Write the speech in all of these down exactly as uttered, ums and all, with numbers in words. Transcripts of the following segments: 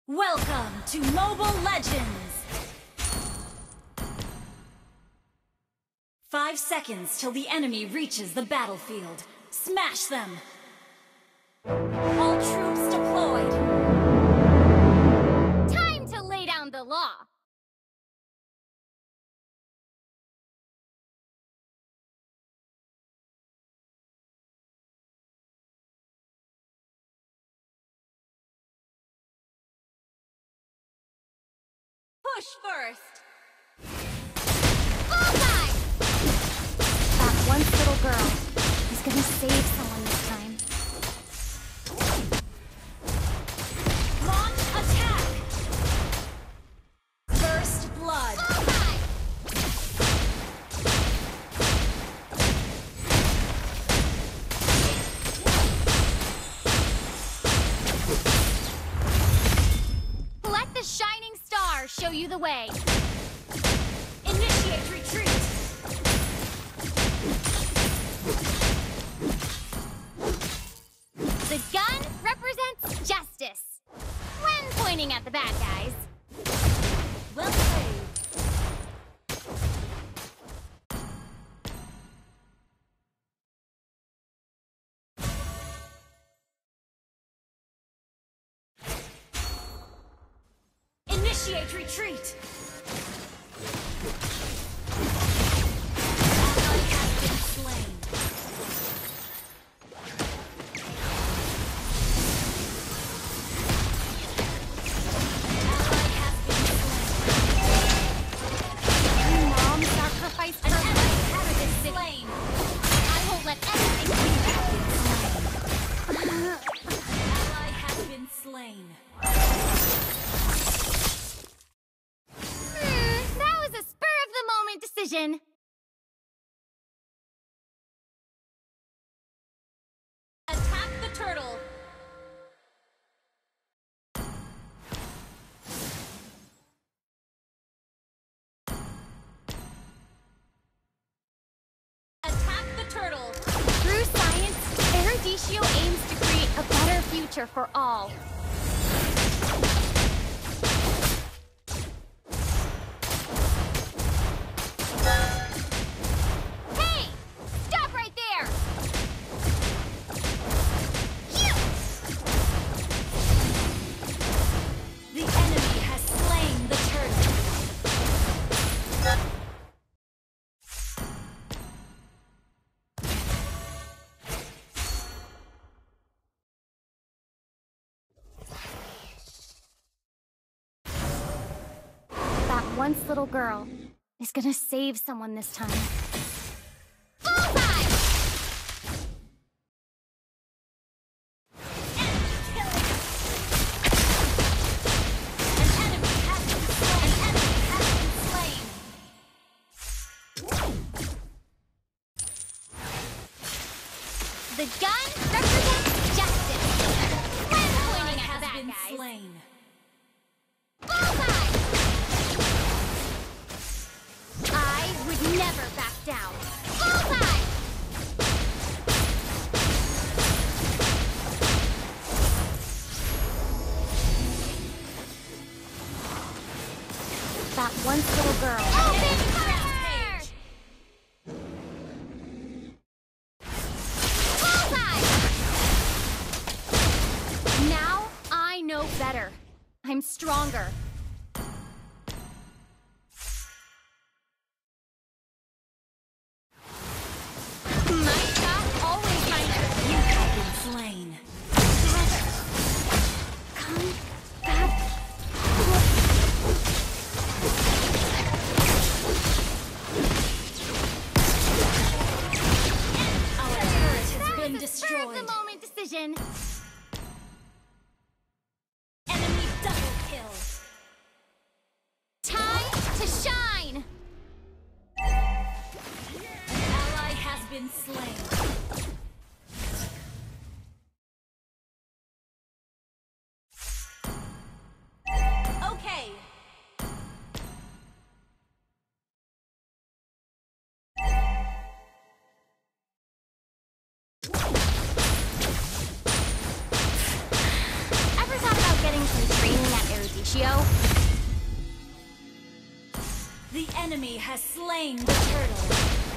Welcome to Mobile Legends! Five seconds till the enemy reaches the battlefield. Smash them! All troops deployed! Time to lay down the law! Push first! Bullseye! That once little girl is gonna save someone this time. Launch attack! First blood! Bullseye! Let the shining star show you the way. Initiate retreat! The gun represents justice when pointing at the bad guys. Well played! Initiate retreat! Ally has been slain. Ally has been slain. Your mom sacrificed An her enemy life for has this been city. slain. I won't let anything do that. Ally has been slain. Hmm, that was a spur-of-the-moment decision. Attack the turtle. Attack the turtle. Through science, Eruditio aims to create a better future for all. Hey! Stop right there! Phew! The enemy has slain the turtle. That once little girl is gonna save someone this time. Bullseye! Enemy killing. An enemy has been slain. An enemy has been slain. The gun represents justice when Ally pointing at has the bad been guys. slain. Bullseye! I would never back down. Bullseye! That once little girl. Open fire! Bullseye! Now I know better. I'm stronger. My shot always finds her. You have been slain. Come back. Our turret has That been was a destroyed. spur-of-the-moment decision. Enemy double kill. Time to shine. An ally has been slain. Okay. Ever thought about getting some training at Arizona? enemy has slain the turtle.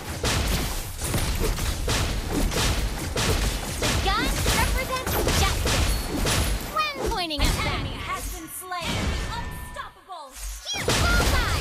The gun represents justice. When pointing at An that, enemy has been slain. Unstoppable. huge bullseye.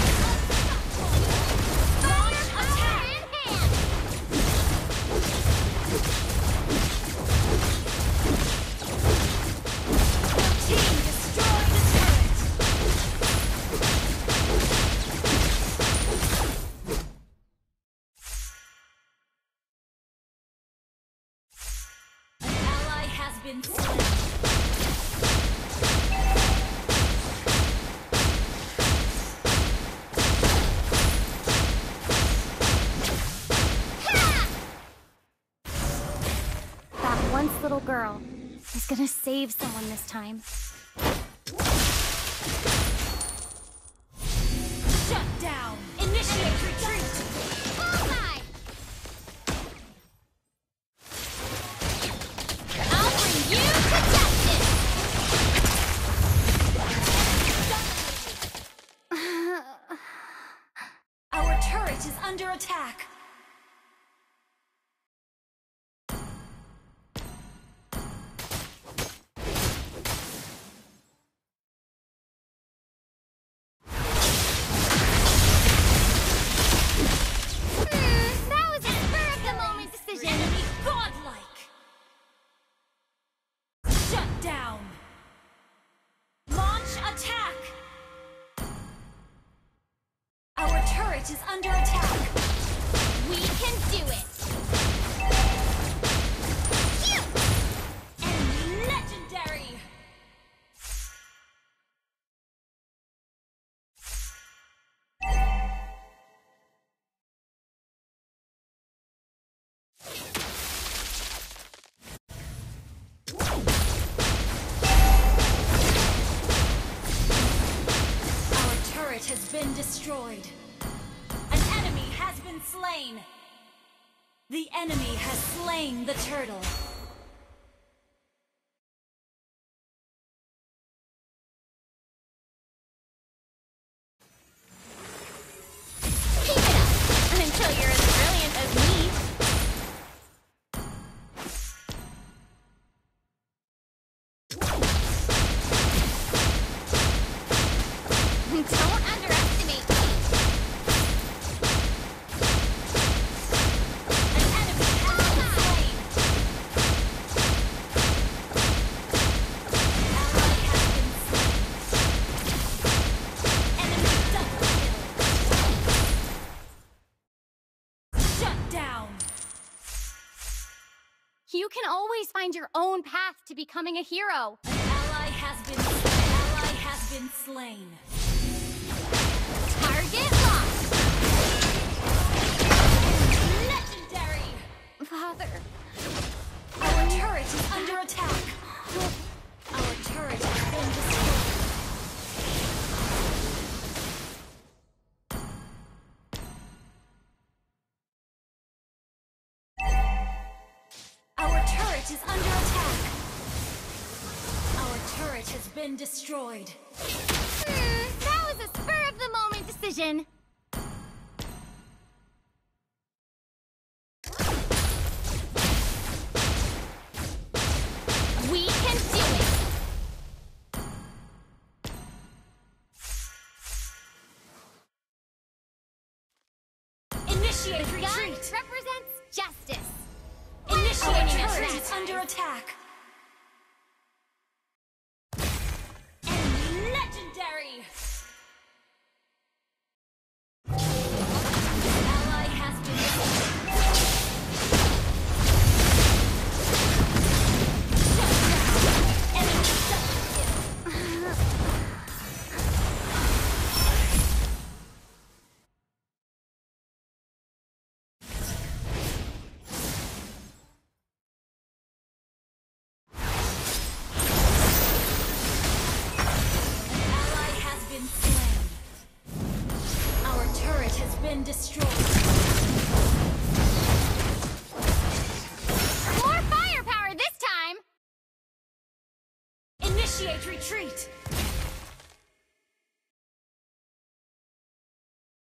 Fire power in hand. Your team destroyed the turret. An ally has been slain. That once little girl is gonna save someone this time. Shut down. Initiate retreat. Bullseye! I'll bring you to justice! Our turret is under attack. Hmm, that was a spur of the moment decision. Enemy godlike. Shut down. Launch attack. Our turret is under attack. We can do it. Phew! Enemy legendary. Our turret has been destroyed. An enemy has been slain. The enemy has slain the turtle. Keep it up until you're as brilliant as me. Don't underestimate me. An enemy has been slain. Ally has been slain. Enemy double kill. Shut down. You can always find your own path to becoming a hero. Ally has been ally has been slain. Target locked. Legendary. Father. Our turret is under attack. Our turret has been destroyed. Our turret is under attack. Our turret has been destroyed. Hmm, that was a spur of the moment decision. We can do it. Initiate Gun retreat. represents justice. Our Initiating turret attack. is under attack. Enemy legendary. Ally has been shut down. Enemy double kill. Ally has been slain. Our turret has been destroyed. More firepower this time. Initiate retreat.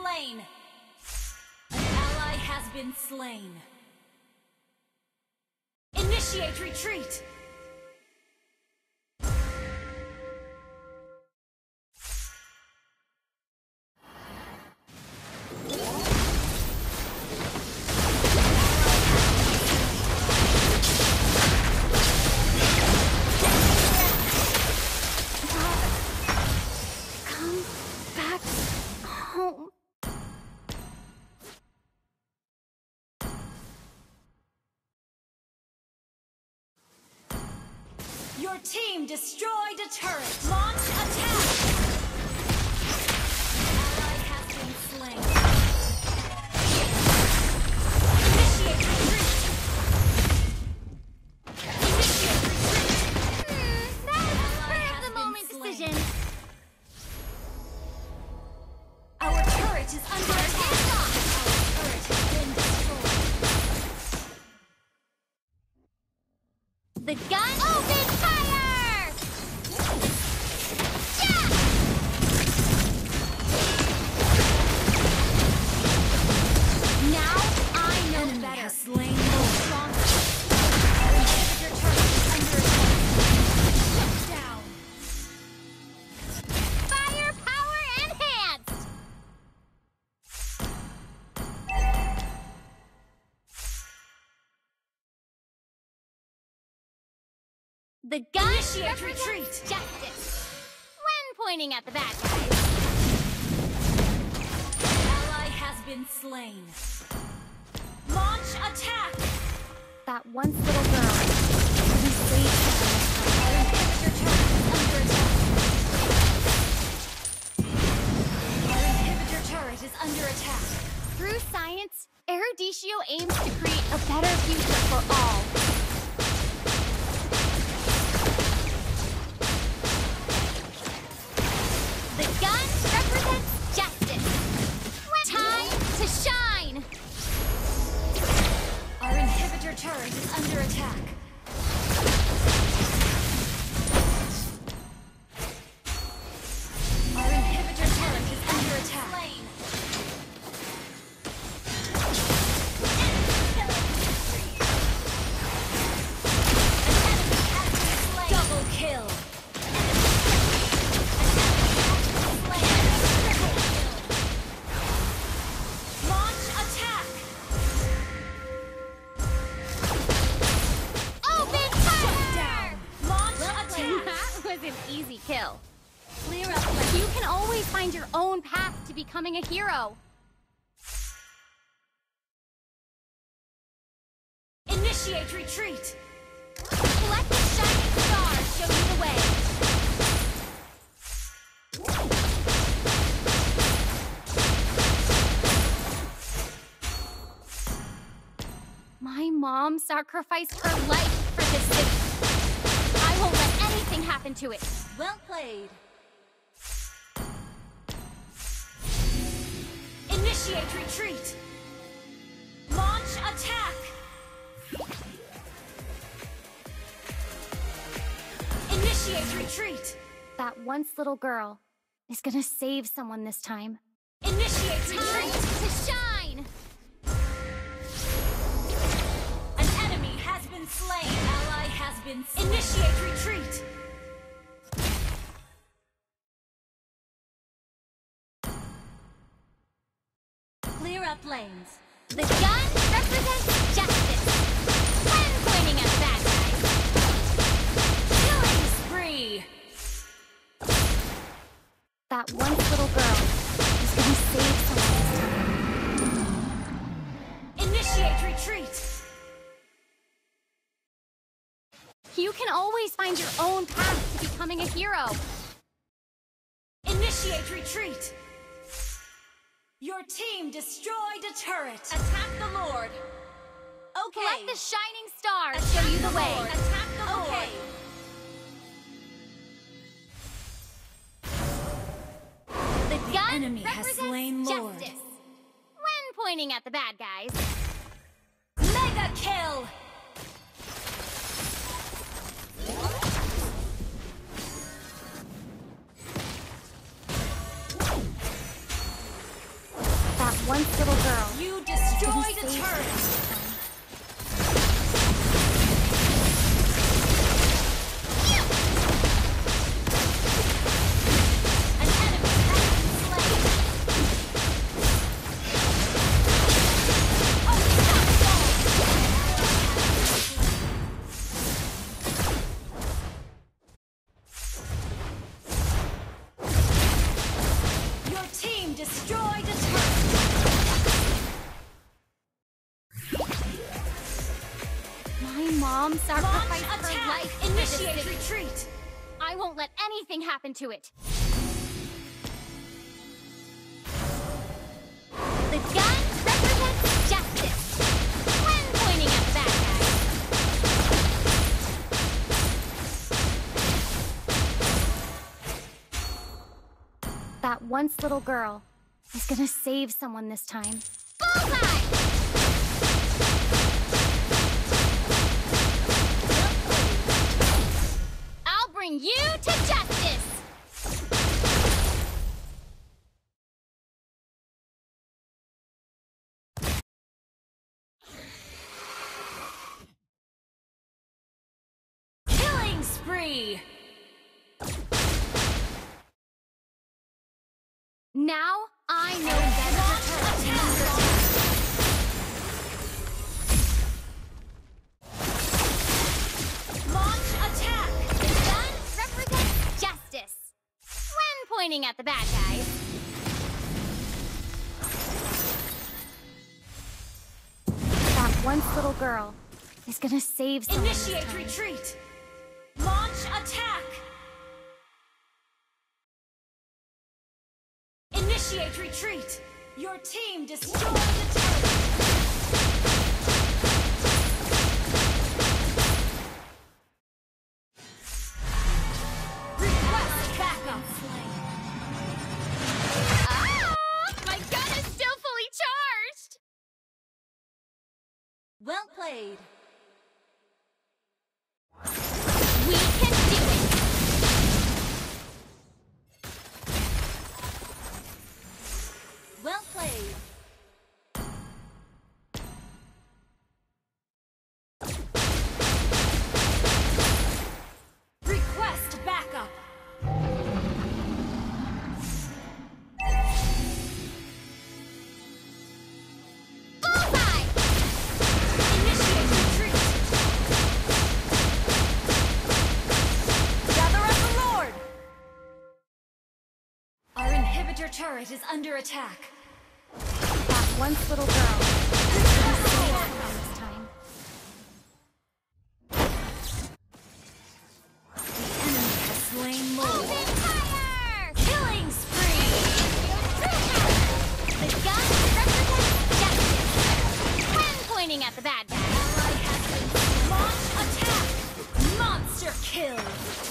slain. An ally has been slain. Initiate retreat. Come back home. Your team destroyed a turret. Launch attack. An ally has been slain. Initiate retreat. Initiate retreat. Hmm, that was a Ally spur has of the been moment slain. decision. Our turret is under attack. Our turret has been destroyed. The gun open fire! Yeah! Now I know Enemy better. has slain the strongest. Our inhibitor turret is under attack. Shut down. Firepower enhanced! The gun Initiate represents retreat. justice when pointing at the bad guys. Ally has been slain. Launch attack. That once little girl. We saved her. Our inhibitor turret is under attack. Our inhibitor turret is under attack. Through science, Eruditio aims to create a better future for all. The gun represents justice. Time to shine! Our inhibitor turret is under attack. Our inhibitor turret is under attack. Double kill. Launch attack. Open Shut fire! down. Launch attack. That was an easy kill. Clear up. You can always find your own path to becoming a hero. Initiate retreat. Let the shining stars show you the way. My mom sacrificed her life for this city. I won't let anything happen to it. Well played. Initiate retreat. Launch attack. Initiate retreat. That once little girl is gonna save someone this time. Initiate Time retreat. to shine! An enemy has been slain. Ally has been slain. Initiate retreat. Clear up lanes. The gun represents justice when pointing at the bad guys. Killing spree. That once little girl is gonna save someone this time. Initiate retreat. You can always find your own path to becoming a hero. Initiate retreat. Your team destroyed a turret. Attack the Lord. Okay. Let the shining stars show you the way. Lord. Attack the Lord. Okay. The gun enemy has represents slain Lord. justice when pointing at the bad guys. Mega kill. That once little girl. You destroyed a Save turret! someone. An enemy has been slain! Oh, your team destroyed a turret! My mom sacrificed Launch her attack! life for this Initiate city. retreat! I won't let anything happen to it. The gun represents justice when pointing at the bad guys. That once little girl is gonna save someone this time. Bullseye! I'll bring you to justice! Killing spree! Now I know better. Launch attack! The gun represents justice when pointing at the bad guys. That once little girl is gonna save someone this Initiate time. retreat! Launch attack! Initiate retreat! Your team destroyed the turret! Request backup! Ah! My gun is still fully charged! Well played! We can do it! Well played! Request backup! Bullseye! Initiate retreat! Gather up the Lord! Our inhibitor turret is under attack. That once little girl is gonna save someone this time. The enemy has slain more. Open fire! Killing spree! The gun represents justice when pointing at the bad guys. Ally has been launch attack! Monster kill!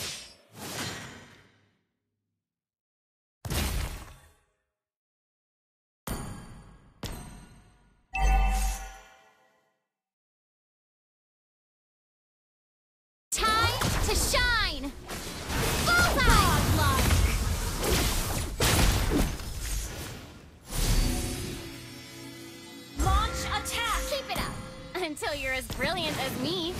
Time to shine! Bullseye! Launch attack! Keep it up until you're as brilliant as me.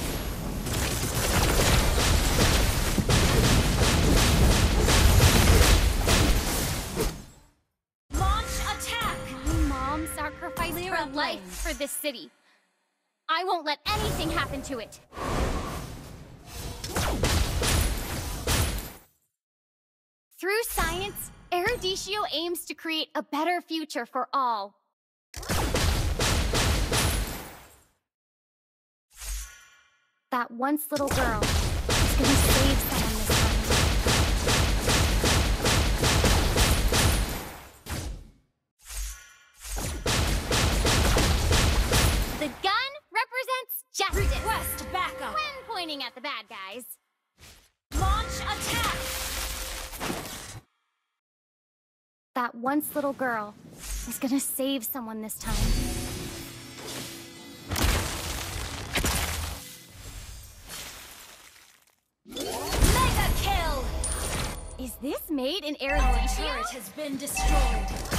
Launch attack! My mom sacrificed Clear her up life lanes. for this city. I won't let anything happen to it. Through science, Eruditio aims to create a better future for all. That once little girl is gonna save someone this time. The gun represents justice Request backup! when pointing at the bad guys. Launch attack! That once little girl is gonna save someone this time. Mega kill! Is this made in Our Eruditio? turret has been destroyed.